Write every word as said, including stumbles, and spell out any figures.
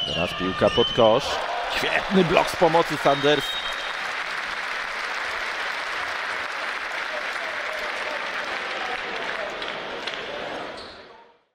Teraz piłka pod kosz. Świetny blok z pomocy Sanders.